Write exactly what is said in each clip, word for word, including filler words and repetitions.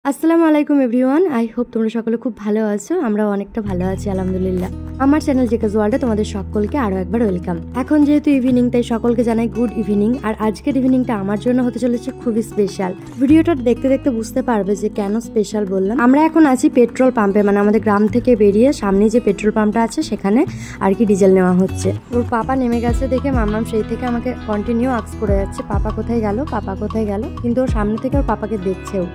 আসসালামু আলাইকুম everyone, I hope তোমরা সকলে খুব ভালো আছো। আমরাও অনেকটা ভালো আছি আলহামদুলিল্লাহ। আমার চ্যানেল জেকাজ ওয়ার্ল্ডে তোমাদের সকলকে আরও একবার ওয়েলকাম। এখন যেহেতু ইভিনিং, তাই সকলকে জানাই গুড ইভিনিং। আর আজকের ইভিনিংটা আমার জন্য হতে চলেছে খুবই স্পেশাল। ভিডিওটা দেখতে দেখতে বুঝতে পারবে যে কেন স্পেশাল বললাম। আমরা এখন আছি পেট্রোল পাম্পে, মানে আমাদের গ্রাম থেকে বেরিয়ে সামনে যে পেট্রোল পাম্পটা আছে সেখানে আর কি ডিজেল নেওয়া হচ্ছে। ওর পাপা নেমে গেছে দেখে মাম্মাম সেই থেকে আমাকে কন্টিনিউ আস্ক করে যাচ্ছে, পাপা কোথায় গেল, পাপা কোথায় গেল। কিন্তু ওর সামনে থেকে ওর পাপাকে দেখছেও।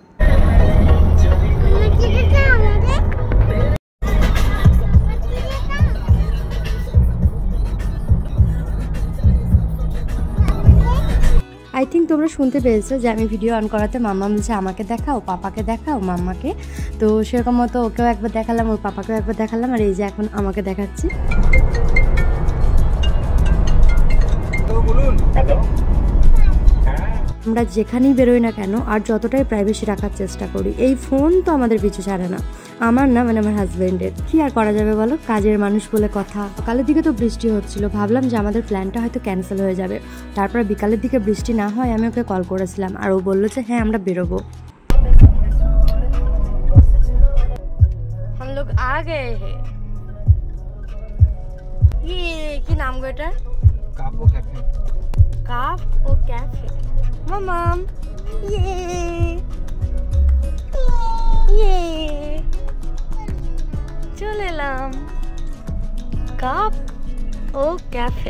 আই থিঙ্ক তোমরা শুনতে পেয়েছো যে আমি ভিডিও অন করাতে মাম্মা বলছে আমাকে দেখাও, পাপাকে দেখাও, মাম্মাকে। তো সেরকম মতো ওকেও একবার দেখালাম, ওর পাপাকেও একবার দেখালাম, আর এই যে এখন আমাকে দেখাচ্ছি। আমরা যেখানেই বেরোই না কেন আর যতটাই প্রাইভেসি রাখার চেষ্টা করি, এই ফোন তো আমাদের পিছু ছাড়ে না। আমার না, মানে আমার হাজব্যান্ডের। কি আর করা যাবে বলো, কাজের মানুষ বলে কথা। সকালের দিকে তো বৃষ্টি হচ্ছিল, ভাবলাম যে আমাদের প্ল্যানটা হয়তো ক্যান্সেল হয়ে যাবে। তারপর বিকালের দিকে বৃষ্টি না হয় আমি ওকে কল করেছিলাম, আর ও বললো যে হ্যাঁ আমরা বেরোবো। हम लोग आ गए हैं। ये কি নাম গো এটা? কাপো ক্যাফে। কাপ ও ক্যাফে। মামাম ইয়ে ইয়ে চলে এলাম কাপ ও ক্যাফে।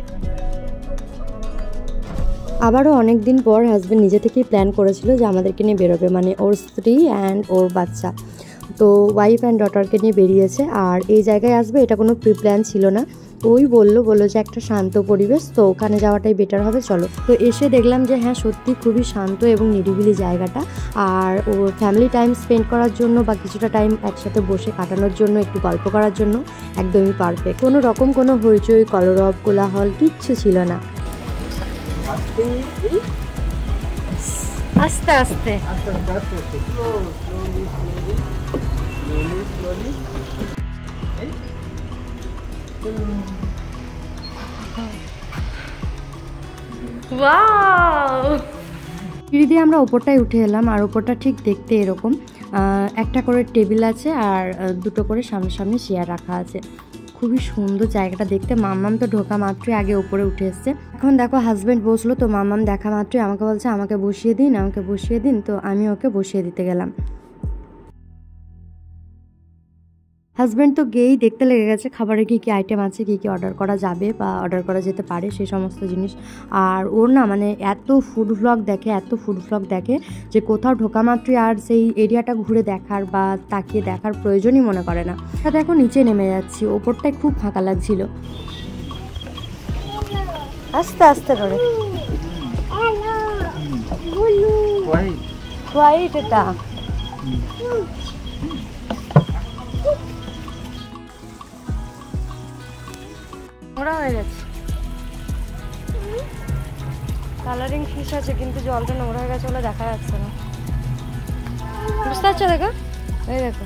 আবারও অনেক দিন পর হাজব্যান্ড নিজে থেকেই প্ল্যান করেছিল যে আমাদেরকে নিয়ে বেরোবে, মানে ওর স্ত্রী অ্যান্ড ওর বাচ্চা। তো ওয়াইফ অ্যান্ড ডটারকে নিয়ে বেরিয়েছে। আর এই জায়গায় আসবে এটা কোনো প্রি প্ল্যান ছিল না। ওই বললো বললো যে একটা শান্ত পরিবেশ, তো ওখানে যাওয়াটাই বেটার হবে, চলো। তো এসে দেখলাম যে হ্যাঁ সত্যি খুবই শান্ত এবং নিরিবিলি জায়গাটা। আর ও ফ্যামিলি টাইম স্পেন্ড করার জন্য বা কিছুটা টাইম একসাথে বসে কাটানোর জন্য, একটু গল্প করার জন্য একদমই পারফেক্ট। কোনো রকম কোনো হইচই, কলরব, কোলাহল কিচ্ছু ছিল না। আস্তে আস্তে সিঁড়ি দিয়ে আমরা ওপরটায় উঠে এলাম। আর ওপরটা ঠিক দেখতে এরকম, একটা করে টেবিল আছে আর দুটো করে সামনাসামনি চেয়ার রাখা আছে। খুবই সুন্দর জায়গাটা দেখতে। মাম্মাম তো ঢোকা মাত্রই আগে উপরে উঠে এসছে। এখন দেখো হাজব্যান্ড বসলো, তো মাম্মাম দেখা মাত্রই আমাকে বলছে আমাকে বসিয়ে দিন, আমাকে বসিয়ে দিন। তো আমি ওকে বসিয়ে দিতে গেলাম। হাজব্যান্ড তো গিয়েই দেখতে লেগে গেছে খাবারে কী কী আইটেম আছে, কী কী অর্ডার করা যাবে বা অর্ডার করা যেতে পারে সেই সমস্ত জিনিস। আর ওর না মানে এত ফুড ভ্লগ দেখে, এত ফুড ভ্লগ দেখে যে কোথাও ঢোকা মাত্রই আর সেই এরিয়াটা ঘুরে দেখার বা তাকিয়ে দেখার প্রয়োজনই মনে করে না। তা দেখো নিচে নেমে যাচ্ছি, ওপরটায় খুব ফাঁকা লাগছিল। আস্তে আস্তে করে হোয়াইট এটা নোংরা হয়ে গেছে। কালারিং ফিশ আছে কিন্তু জলটা নোংরা হয়ে গেছে বলে দেখা যাচ্ছে না, বুঝতে পারছো? দেখো এই দেখো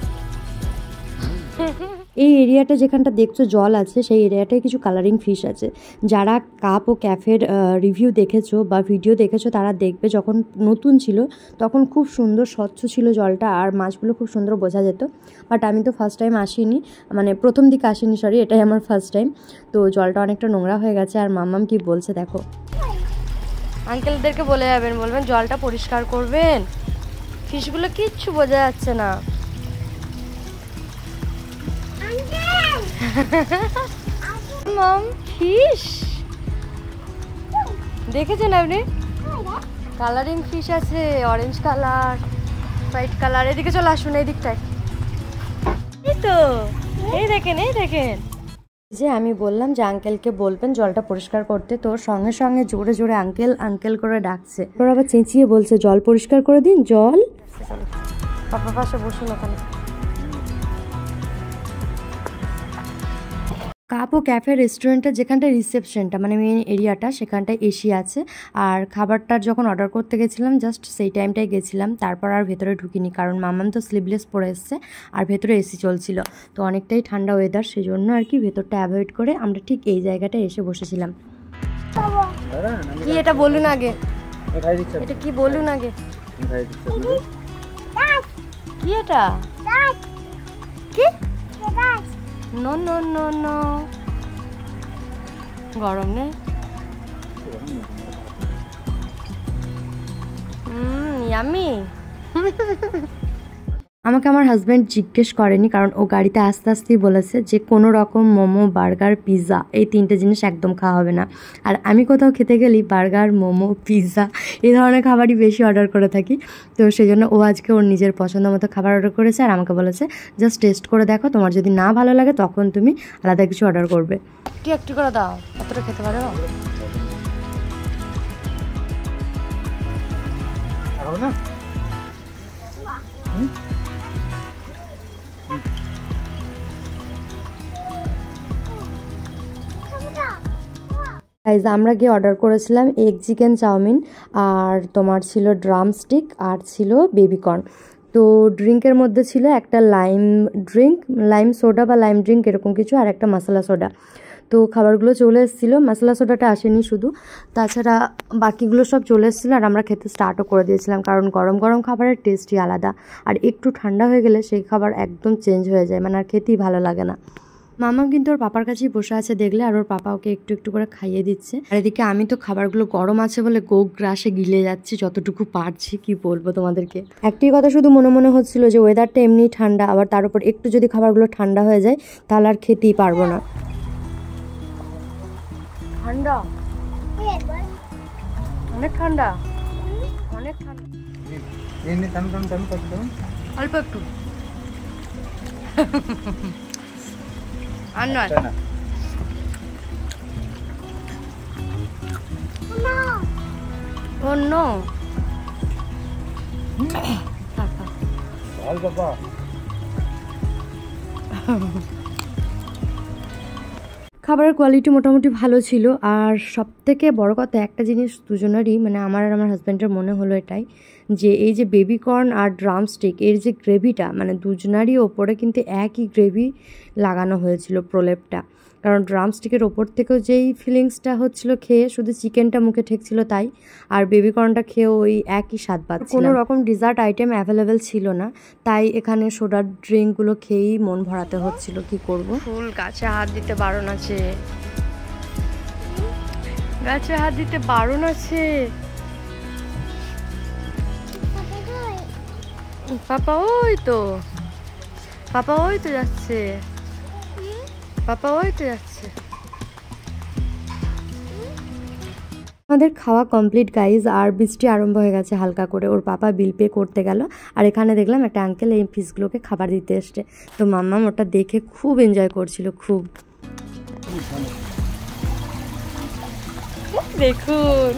এই এরিয়াটা যেখানটা দেখছো জল আছে, সেই এরিয়াটায় কিছু কালারিং ফিশ আছে। যারা কাপ ও ক্যাফের রিভিউ দেখেছো বা ভিডিও দেখেছো তারা দেখবে যখন নতুন ছিল তখন খুব সুন্দর স্বচ্ছ ছিল জলটা, আর মাছগুলো খুব সুন্দর বোঝা যেত। বাট আমি তো ফার্স্ট টাইম আসিনি, মানে প্রথম দিকে আসিনি, সরি, এটাই আমার ফার্স্ট টাইম। তো জলটা অনেকটা নোংরা হয়ে গেছে। আর মাম্মাম কি বলছে দেখো। আঙ্কেলদেরকে বলে যাবেন, বলবেন জলটা পরিষ্কার করবেন, ফিশগুলো কিচ্ছু বোঝা যাচ্ছে না। মাম ফিশ দেখেছেন আপনি? কালারিং ফিশ আছে, অরেঞ্জ কালার, হোয়াইট কালার। এদিকে চলে আসুন, এই দিকটায়। এই তো, এই দেখেন, এই দেখেন। যে আমি বললাম যে আঙ্কেলকে বলবেন জলটা পরিষ্কার করতে, তো সঙ্গে সঙ্গে জোরে জোরে আঙ্কেল আঙ্কেল করে ডাকছে। ওর আবার চেঁচিয়ে বলছে জল পরিষ্কার করে দিন, জল। পাপা পাশে বসুন ওখানে। কাপ ও ক্যাফে রেস্টুরেন্টের যেখানটায় রিসেপশনটা, মানে মেন এরিয়াটা, সেখানটায় এসি আছে। আর খাবারটার যখন অর্ডার করতে গেছিলাম জাস্ট সেই টাইমটাই গেছিলাম, তারপর আর ভেতরে ঢুকিনি, কারণ মাম্মাম তো স্লিভলেস পরে এসছে আর ভেতরে এসি চলছিল। তো অনেকটাই ঠান্ডা ওয়েদার, সেই জন্য আর কি ভেতরটা অ্যাভয়েড করে আমরা ঠিক এই জায়গাটায় এসে বসেছিলাম। কি এটা বলুন আগে, এটা কি বলুন আগে। কি এটা? কি? নো নো নো নো, গরম নেই। Hmm, yummy. আমাকে আমার হাজব্যান্ড জিজ্ঞেস করেনি, কারণ ও গাড়িতে আস্তে আস্তেই বলেছে যে কোনো রকম মোমো, বার্গার, পিৎজা এই তিনটে জিনিস একদম খাওয়া হবে না। আর আমি কোথাও খেতে গেলেই বার্গার, মোমো, পিৎজা এই ধরনের খাবারই বেশি অর্ডার করে থাকি। তো সেই জন্য ও আজকে ওর নিজের পছন্দ মতো খাবার অর্ডার করেছে আর আমাকে বলেছে জাস্ট টেস্ট করে দেখো, তোমার যদি না ভালো লাগে তখন তুমি আলাদা কিছু অর্ডার করবে। একটু একটু করে দাও, কতটা খেতে পারো? গাইজ আমরা গিয়ে অর্ডার করেছিলাম এগ চিকেন চাউমিন, আর তোমার ছিল ড্রাম স্টিক, আর ছিল বেবিকর্ন। তো ড্রিঙ্কের মধ্যে ছিল একটা লাইম ড্রিঙ্ক, লাইম সোডা বা লাইম ড্রিঙ্ক এরকম কিছু, আর একটা মশলা সোডা। তো খাবারগুলো চলে এসেছিলো, মশলা সোডাটা আসেনি শুধু, তাছাড়া বাকিগুলো সব চলে এসেছিলো। আর আমরা খেতে স্টার্টও করে দিয়েছিলাম, কারণ গরম গরম খাবারের টেস্টই আলাদা, আর একটু ঠান্ডা হয়ে গেলে সেই খাবার একদম চেঞ্জ হয়ে যায়, মানে আর খেতেই ভালো লাগে না। মামা কিন্তু ওর পাপার কাছেই বসে আছে দেখলে, আর ওর পাপা ওকে একটু একটু করে খাইয়ে দিচ্ছে। আর এদিকে আমি তো খাবারগুলো গরম আছে বলে গোগ গ্রাসে গিলে যাচ্ছি যতটুকু পারছি। কি বলবো তোমাদেরকে, একটি কথা শুধু মনে মনে হচ্ছিল যে ওয়েদারটা এমনি ঠান্ডা, আবার তার উপর একটু যদি খাবারগুলো ঠান্ডা হয়ে যায় তাহলে আর খেতেই পারবো না। ঠান্ডা, অনেক ঠান্ডা, অনেক ঠান্ডা, অল্প একটু আর নয়। ও নো, খাবারের কোয়ালিটি মোটামুটি ভালো ছিল। আর সব থেকে বড় কথা একটা জিনিস দুজনেরই, মানে আমার আর আমার হাজব্যান্ডের মনে হলো এটাই, যে এই যে বেবিকর্ন আর ড্রামস্টিক এর যে গ্রেভিটা, মানে দুজনারই ওপরে কিন্তু একই গ্রেভি লাগানো হয়েছিল প্রলেপটা। কারণ ড্রামস্টিকের ওপর থেকেও যেই ফিলিংসটা হচ্ছিল খেয়ে, শুধু চিকেনটা মুখে ঠেকছিল তাই, আর বেবিকর্নটা খেয়েও ওই একই স্বাদ পাচ্ছিল। কোনো রকম ডিজার্ট আইটেম অ্যাভেলেবেল ছিল না, তাই এখানে সোডার ড্রিঙ্কগুলো খেয়েই মন ভরাতে হচ্ছিল। কি করব, ফুল গাছে হাত দিতে বারণ আছে, গাছে হাত দিতে বারণ আছে। পাপা ওই তো, পাপা ওই তো যাচ্ছে, পাপা ওই তো যাচ্ছে। আমাদের খাওয়া কমপ্লিট গাইজ, আর বৃষ্টি আরম্ভ হয়ে গেছে হালকা করে। ওর পাপা বিল পে করতে গেল, আর এখানে দেখলাম একটা আঙ্কেল এই ফিশগুলোকে খাবার দিতে এসছে। তো মাম্মাম ওটা দেখে খুব এনজয় করছিল, খুব। দেখুন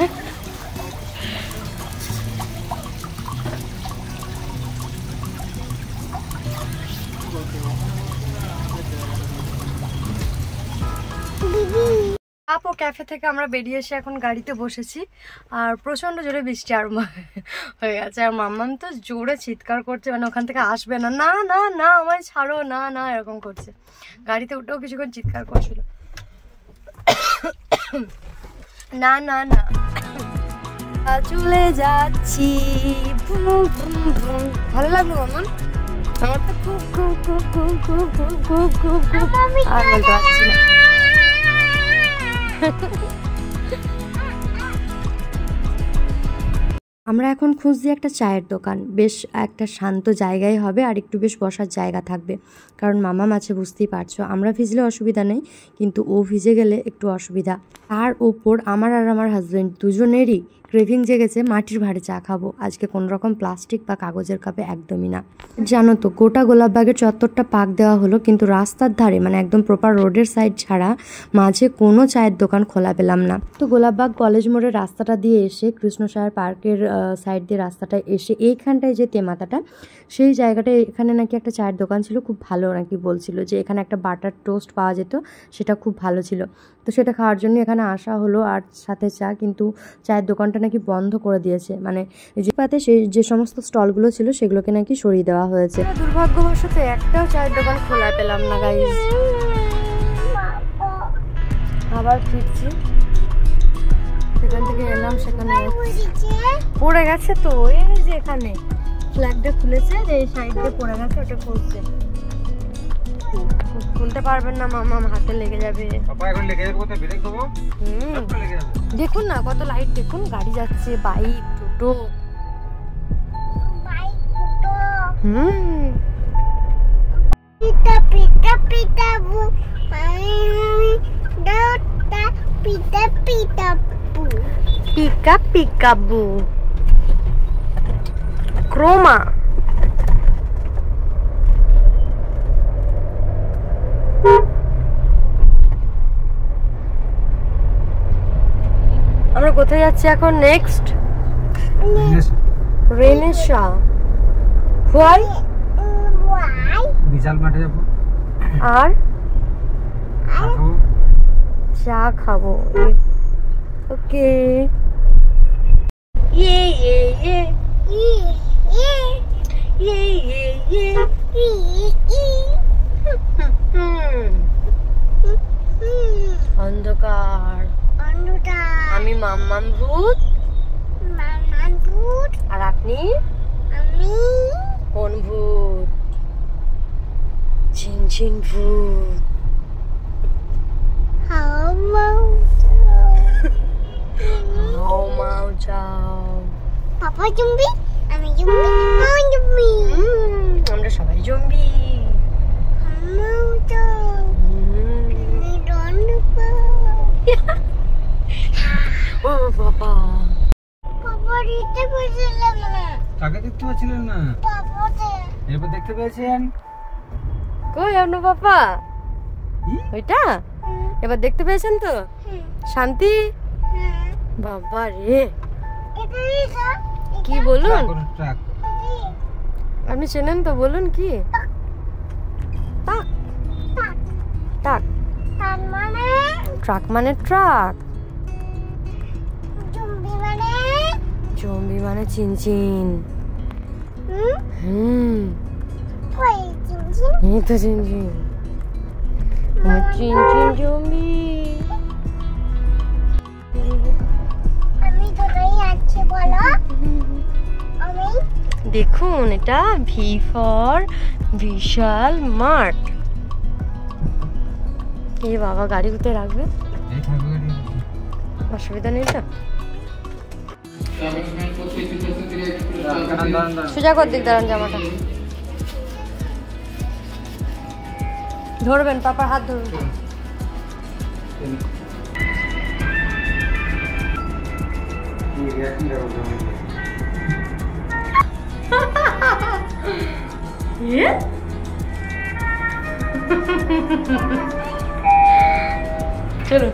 আপো ক্যাফে থেকে আমরা বেরিয়ে এসে এখন গাড়িতে বসেছি, আর প্রচন্ড জোরে বৃষ্টি আরম্ভ হয়ে গেছে। আর মাম্মাম তো জোরে চিৎকার করছে, মানে ওখান থেকে আসবে না, না না না আমায় ছাড়ো, না না এরকম করছে। গাড়িতে উঠেও কিছুক্ষণ চিৎকার করছিল, না না না চলে যাচ্ছি। ভালো লাগলো মাম্মাম, আমার তো খুব খুব খুব খুব খুব খুব খুব খুব খুব আর বলতে পারছি না। আমরা এখন খুঁজছি একটা চায়ের দোকান, বেশ একটা শান্ত জায়গায় হবে, আর একটু বেশ বসার জায়গা থাকবে, কারণ মামা মাছে বুঝতেই পারছো আমরা ভিজলে অসুবিধা নেই, কিন্তু ও ভিজে গেলে একটু অসুবিধা। তার ওপর আমার আর আমার হাজব্যান্ড দুজনেরই ক্রেভিং জেগেছে মাটির ভাঁড়ে চা খাবো আজকে, কোন রকম প্লাস্টিক বা কাগজের কাপে একদমই না। জানো তো গোটা গোলাপবাগের চত্বরটা পাক দেওয়া হলো, কিন্তু রাস্তার ধারে মানে একদম প্রপার রোডের সাইড ছাড়া মাঝে কোনো চায়ের দোকান খোলা পেলাম না। তো গোলাপবাগ কলেজ মোড়ের রাস্তাটা দিয়ে এসে কৃষ্ণসায়র পার্কের সাইড দিয়ে রাস্তাটায় এসে এইখানটায় যে তেমাতাটা, সেই জায়গাটায় এখানে নাকি একটা চায়ের দোকান ছিল, খুব ভালো নাকি বলছিল, যে এখানে একটা বাটার টোস্ট পাওয়া যেত, সেটা খুব ভালো ছিল। তো সেটা খাওয়ার জন্য এখানে আসা হলো, আর সাথে চা। কিন্তু চায়ের দোকানটা নাকি বন্ধ করে দিয়েছে, মানে যে পাতে সেই যে সমস্ত স্টলগুলো ছিল সেগুলোকে নাকি সরিয়ে দেওয়া হয়েছে। দুর্ভাগ্যবশত একটাও চায়ের দোকান খোলা পেলাম না গাইস। আবার ফিরছি, সেখান থেকে এলাম, সেখানে পড়ে গেছে তো এই যে এখানে ফ্ল্যাগটা খুলেছে, এই সাইড দিয়ে পড়ে গেছে, ওটা খুলছে। খুলতে পারবেন না মামা, হাতে লেগে যাবে। পাপা এখন লেগে যাবে, কোথায় ব্রেক দেবো? হুম, লেগে যাবে। দেখুন না কত লাইট, দেখুন গাড়ি যাচ্ছে, বাইক, টোটো, বাইক, টোটো। হুম, পিতা পিতা পিতা বু আমি দোটা পিতা পিতা বু পিকা পিকাবু, ক্রোমা। আমরা কোথায় যাচ্ছি এখন? নেক্সট রেনেশা। হোয়াই? ওয়াই বিশাল মাঠে যাবো আর খাবো, চা খাবো। ওকে, ইয়ে ইয়ে ইয়ে ই ই ইয়ে ইয়ে ইয়ে। ই ই হুম, অন্ধকার। অনুদা আমি মাম্মাম ভূত, মামা ভূত, আর আপনি আমি কোন ভূত? ঝিনঝিন ভূত। হাও মাও হাও মাও যাও। পাপা জম্বি, আমি জম্বি, মাও জম্বি, হুম, আমরা সবাই জম্বি। মাও যাও, হুম। আমি দন্ড পাও। ও বাবা, পাপা দিতে পেয়েছিলাম না, কাকে দেখতে পাচ্ছিলেন না? পাপাতে এরপর দেখতে পেয়েছেন। কই অন্য পাপা? ওইটা এবার দেখতে পেয়েছেন তো? শান্তি। বাবা রে, এটা এটা কি বলুন? ট্রাক, আপনি চেনেন তো, বলুন কি? টাক টাক টাক। তার মানে ট্রাক মানে ট্রাক, জম্বি মানে জম্বি মানে চিনচিন। হুম হুম, কই চিনচিন এই তো চিনচিন। চিনচিন জম্বি। আমি কোথায় যাচ্ছি বলো? আমি দেখুন, এটা ভি ফর বিশাল মার্ট। এই বাবা, গাড়ি কোথায় রাখবে? এই থাকবে গাড়ি। অসুবিধা নেই তো? দাঁড়ান, দাঁড়ান, দাঁড়ান। সোজা কর দিক, দাঁড়ান, জামাটা ধরবেন, পাপার হাত ধরুন। চলো।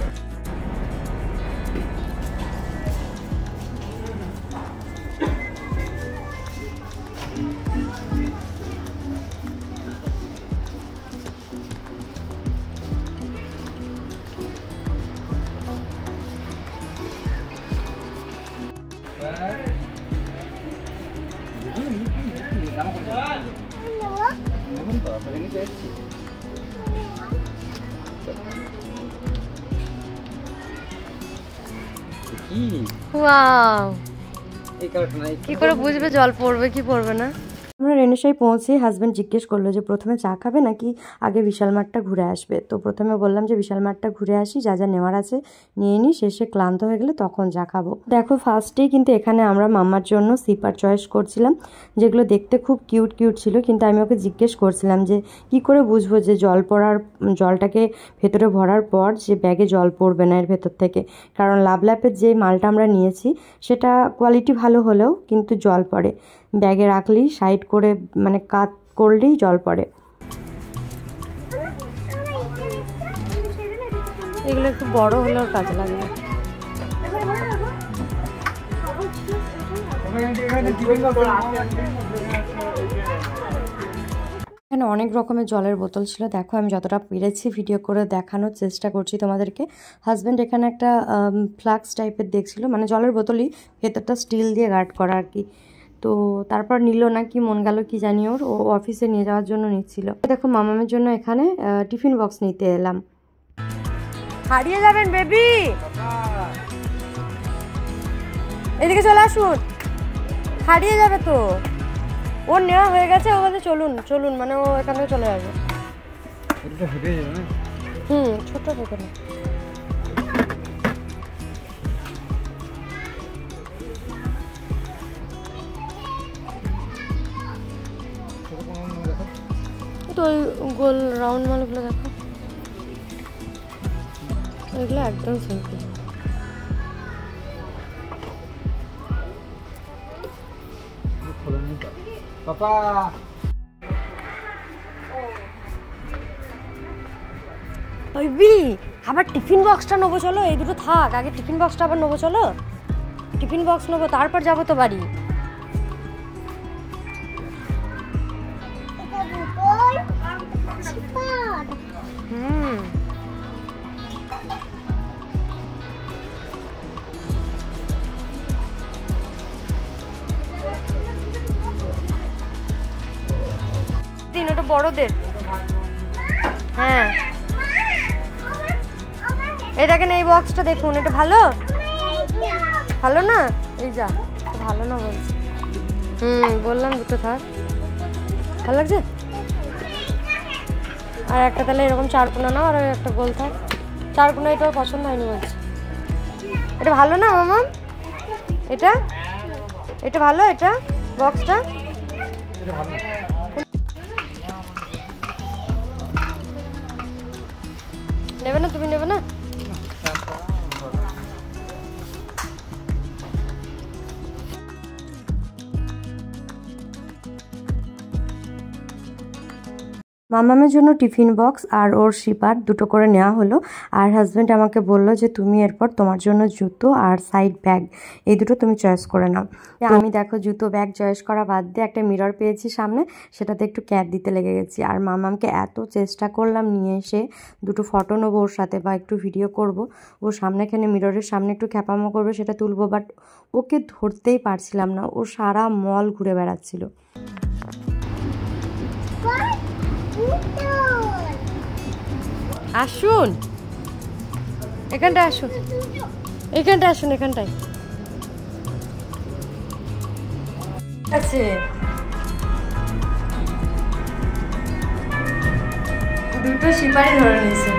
ওয়াও, কি করে বুঝবে জল পড়বে কি পড়বে না? আমরা রেনেসায় পৌঁছে হাজব্যান্ড জিজ্ঞেস করলো যে প্রথমে চা খাবে নাকি আগে বিশাল মাঠটা ঘুরে আসবে। তো প্রথমে বললাম যে বিশাল মাঠটা ঘুরে আসি, যা যা নেওয়ার আছে নিয়ে নিই, শেষে ক্লান্ত হয়ে গেলে তখন চা খাবো। দেখো, ফার্স্টেই কিন্তু এখানে আমরা মাম্মার জন্য সিপার চয়েস করছিলাম, যেগুলো দেখতে খুব কিউট কিউট ছিল। কিন্তু আমি ওকে জিজ্ঞেস করছিলাম যে কি করে বুঝবো যে জল পড়ার, জলটাকে ভেতরে ভরার পর যে ব্যাগে জল পড়বে না এর ভেতর থেকে। কারণ লাভল্যাপের যে মালটা আমরা নিয়েছি সেটা কোয়ালিটি ভালো হলেও কিন্তু জল পড়ে, ব্যাগে রাখলেই সাইড করে মানে কাত করলেই জল পড়ে। এগুলো একটু বড় হলেও কাজে লাগবে। এখানে অনেক রকমের জলের বোতল ছিল। দেখো, আমি যতটা পেরেছি ভিডিও করে দেখানোর চেষ্টা করছি তোমাদেরকে। হাজব্যান্ড এখানে একটা ফ্লাক্স টাইপের দেখছিল, মানে জলের বোতলই, ভেতরটা স্টিল দিয়ে গার্ড করা আর কি। তো তারপর নিল না, কি মন গেল কি জানি ওর, ও অফিসে নিয়ে যাওয়ার জন্য নিচ্ছিল। দেখো, মামামের জন্য এখানে টিফিন বক্স নিতে এলাম। হারিয়ে যাবেন বেবি, এদিকে চলে আসুন, হারিয়ে যাবে তো। ওর নেওয়া হয়ে গেছে, ও বলছে চলুন চলুন, মানে ও এখান থেকে চলে যাবে। এটা ফেটে যাবে না? হুম, ছোট থেকে না। তো ওই গোল রাউন্ড মালগুলো দেখো, ওইগুলো একদম সিম্পল। পাপা ওইবি আবার টিফিন বক্সটা নেবো, চলো এই দুটো থাক, আগে টিফিন বক্সটা আবার নেবো, চলো টিফিন বক্স নেবো, তারপর যাবো তো বাড়ি। হুম, তিন ওটা বড়দের। হ্যাঁ, এই দেখেন এই বক্সটা দেখুন, এটা ভালো ভালো না? এই যা ভালো না বলছি। হুম, বললাম দুটো থাক, ভালো লাগছে। আর একটা তাহলে এরকম চারকোনা নাও, আর একটা গোল থাক। চারকোনা এটাও পছন্দ হয়নি বলছি। এটা ভালো না মামা? এটা এটা ভালো, এটা বক্সটা নেবে না? তুমি নেবে না? মামামের জন্য টিফিন বক্স আর ওর শিপার দুটো করে নেওয়া হলো। আর হাজব্যান্ড আমাকে বললো যে তুমি এরপর তোমার জন্য জুতো আর সাইড ব্যাগ এই দুটো তুমি চয়েস করে নাও। আমি দেখো জুতো ব্যাগ চয়েস করা বাদ দিয়ে একটা মিরর পেয়েছি সামনে, সেটাতে একটু ক্যাট দিতে লেগে গেছি। আর মামামকে এত চেষ্টা করলাম নিয়ে এসে দুটো ফটো নেবো ওর সাথে বা একটু ভিডিও করব, ও সামনেখানে মিররের সামনে একটু খ্যাপামো করবে সেটা তুলবো, বাট ওকে ধরতেই পারছিলাম না, ও সারা মল ঘুরে বেড়াচ্ছিল। আসুন এখানটায়, আসুন এখানটায়, আসুন এখানটায় আছে দুটো শিপারি ধরে নিয়েছে।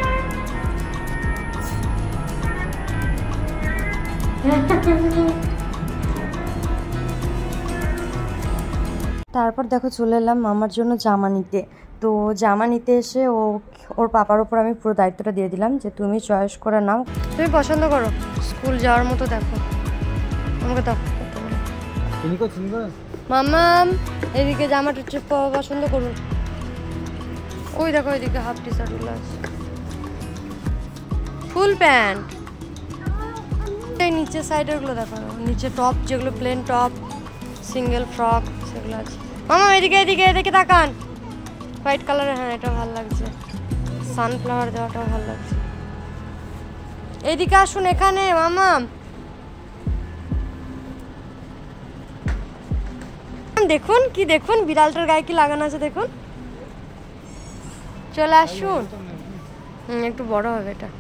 তারপর দেখো চলে এলাম মামার জন্য জামা নিতে। তো জামা নিতে এসে ও ওর পাপার ওপর আমি পুরো দায়িত্বটা দিয়ে দিলাম যে তুমি চয়েস করে নাও, তুমি পছন্দ করো, স্কুল যাওয়ার মতো দেখো আমাকে দাও। মামাম এদিকে জামাটা পছন্দ করুন, ওই দেখো এদিকে হাফ টি শার্ট গুলো আছে, ফুল প্যান্ট, এই নিচের সাইডের গুলো দেখো, নিচে টপ যেগুলো প্লেন টপ সিঙ্গেল ফ্রক সেগুলো আছে। মামা এদিকে এদিকে এদিকে তাকান, হোয়াইট কালারের, হ্যাঁ এটা ভালো লাগছে, সানফ্লাওয়ার দেওয়াটাও ভালো লাগছে। এদিকে আসুন এখানে মামা, দেখুন কি দেখুন বিড়ালটার গায়ে কি লাগানো আছে দেখুন, চলে আসুন। হুম, একটু বড় হবে এটা।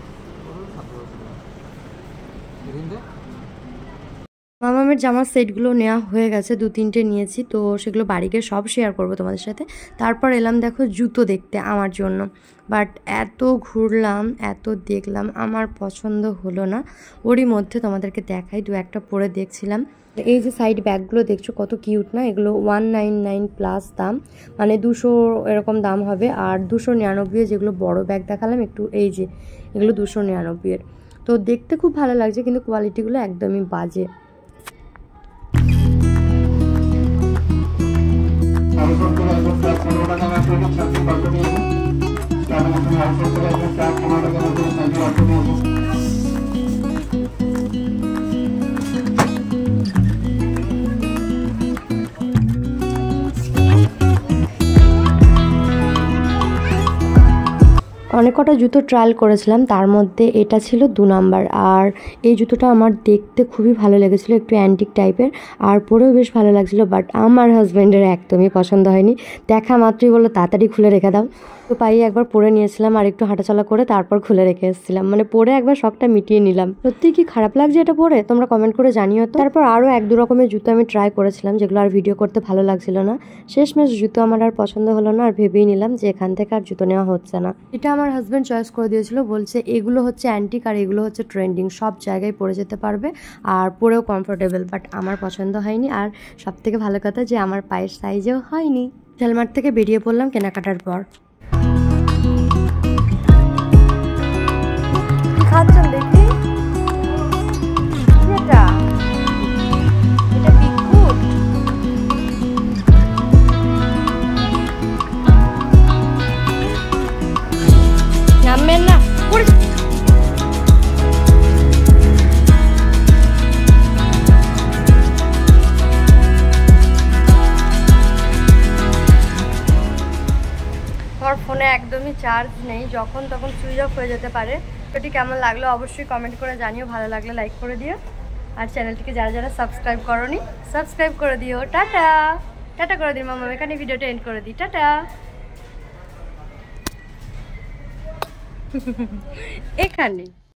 মামামের জামার সেটগুলো নেওয়া হয়ে গেছে, দু তিনটে নিয়েছি, তো সেগুলো বাড়ি গিয়ে সব শেয়ার করবো তোমাদের সাথে। তারপর এলাম দেখো জুতো দেখতে আমার জন্য, বাট এত ঘুরলাম এত দেখলাম আমার পছন্দ হলো না। ওরই মধ্যে তোমাদেরকে দেখাই, দু একটা পরে দেখছিলাম। এই যে সাইড ব্যাগগুলো দেখছো কত কিউট না, এগুলো ওয়ান নাইন নাইন প্লাস দাম, মানে দুশো এরকম দাম হবে। আর দুশো নিরানব্বই যেগুলো বড় ব্যাগ দেখালাম একটু, এই যে এগুলো দুশো নিরানব্বইয়ের। তো দেখতে খুব ভালো লাগছে কিন্তু কোয়ালিটিগুলো একদমই বাজে। অনেক কটা জুতো ট্রায়াল করেছিলাম, তার মধ্যে এটা ছিল দু নাম্বার। আর এই জুতোটা আমার দেখতে খুবই ভালো লেগেছিলো, একটু অ্যান্টিক টাইপের, আর পরেও বেশ ভালো লাগছিলো, বাট আমার হাজব্যান্ডের একদমই পছন্দ হয়নি। দেখা মাত্রই বললো তাড়াতাড়ি খুলে রেখে দাও। তো পায়ে একবার পরে নিয়েছিলাম আর একটু হাঁটাচলা করে তারপর খুলে রেখে এসেছিলাম, মানে পরে একবার শখটা মিটিয়ে নিলাম। সত্যি কি খারাপ লাগছে এটা পরে, তোমরা কমেন্ট করে জানিও তো। তারপর আরো এক দু রকমের জুতো আমি ট্রাই করেছিলাম, যেগুলো আর ভিডিও করতে ভালো লাগছিল না। শেষমেশ জুতো আমার আর পছন্দ হলো না, আর ভেবেই নিলাম যে এখান থেকে আর জুতো নেওয়া হচ্ছে না। এটা আমার হাজবেন্ড চয়েস করে দিয়েছিল, বলছে এগুলো হচ্ছে অ্যান্টিক আর এগুলো হচ্ছে ট্রেন্ডিং, সব জায়গায় পরে যেতে পারবে আর পরেও কমফোর্টেবল। বাট আমার পছন্দ হয়নি, আর সব থেকে ভালো কথা যে আমার পায়ের সাইজেও হয়নি। ঝালমার্ট থেকে বেরিয়ে পড়লাম কেনাকাটার পর। খাচ্ছেন দেখি এটা এটা বিস্কুট। নামবেন না আমার ফোনে একদমই চার্জ নেই, যখন তখন সুইচ অফ হয়ে যেতে পারে। এটি কেমন লাগলো অবশ্যই কমেন্ট করে জানিও, ভালো লাগলে লাইক করে দিও, আর চ্যানেলটিকে যারা যারা সাবস্ক্রাইব করোনি সাবস্ক্রাইব করে দিও। টাটা টাটা করে দিই মামা, এখানে ভিডিওটা এন্ড করে দিই। টাটা। এখানে